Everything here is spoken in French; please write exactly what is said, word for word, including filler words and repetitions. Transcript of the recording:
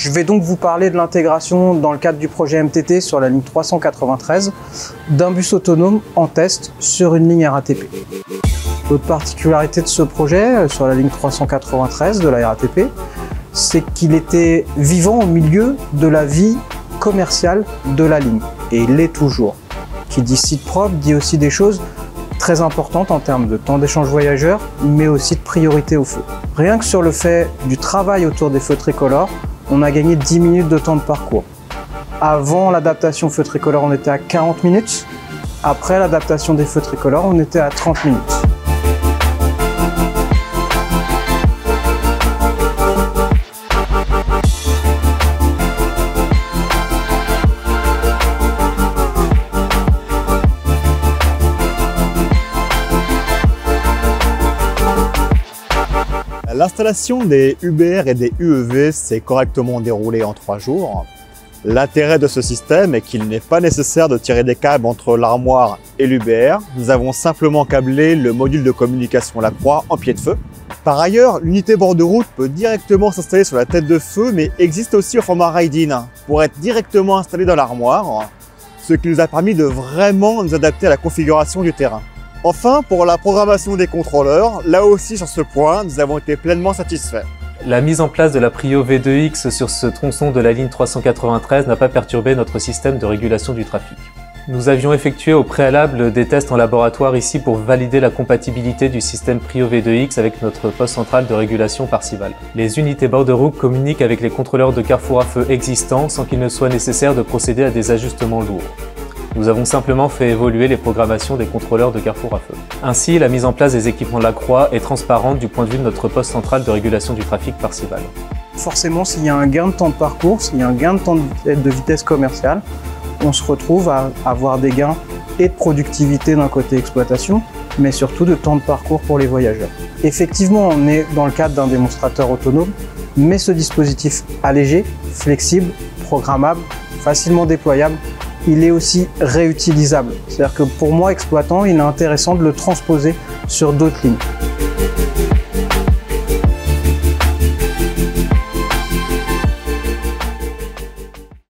Je vais donc vous parler de l'intégration dans le cadre du projet M T T sur la ligne trois cent quatre-vingt-treize d'un bus autonome en test sur une ligne R A T P. L'autre particularité de ce projet sur la ligne trois cent quatre-vingt-treize de la R A T P, c'est qu'il était vivant au milieu de la vie commerciale de la ligne, et il l'est toujours. Qui dit site propre dit aussi des choses très importantes en termes de temps d'échange voyageurs, mais aussi de priorité au feu. Rien que sur le fait du travail autour des feux tricolores, on a gagné dix minutes de temps de parcours. Avant l'adaptation feux tricolores, on était à quarante minutes. Après l'adaptation des feux tricolores, on était à trente minutes. L'installation des U B R et des U E V s'est correctement déroulée en trois jours. L'intérêt de ce système est qu'il n'est pas nécessaire de tirer des câbles entre l'armoire et l'U B R. Nous avons simplement câblé le module de communication La Croix en pied de feu. Par ailleurs, l'unité bord de route peut directement s'installer sur la tête de feu, mais existe aussi au format ride-in pour être directement installé dans l'armoire, ce qui nous a permis de vraiment nous adapter à la configuration du terrain. Enfin, pour la programmation des contrôleurs, là aussi sur ce point, nous avons été pleinement satisfaits. La mise en place de la Prio V deux X sur ce tronçon de la ligne trois cent quatre-vingt-treize n'a pas perturbé notre système de régulation du trafic. Nous avions effectué au préalable des tests en laboratoire ici pour valider la compatibilité du système Prio V deux X avec notre poste central de régulation Parsival. Les unités bord de route communiquent avec les contrôleurs de carrefour à feu existants sans qu'il ne soit nécessaire de procéder à des ajustements lourds. Nous avons simplement fait évoluer les programmations des contrôleurs de carrefour à feu. Ainsi, la mise en place des équipements de la Croix est transparente du point de vue de notre poste central de régulation du trafic Parsival. Forcément, s'il y a un gain de temps de parcours, s'il y a un gain de temps de vitesse commerciale, on se retrouve à avoir des gains et de productivité d'un côté exploitation, mais surtout de temps de parcours pour les voyageurs. Effectivement, on est dans le cadre d'un démonstrateur autonome, mais ce dispositif allégé, flexible, programmable, facilement déployable, il est aussi réutilisable. C'est-à-dire que pour moi, exploitant, il est intéressant de le transposer sur d'autres lignes.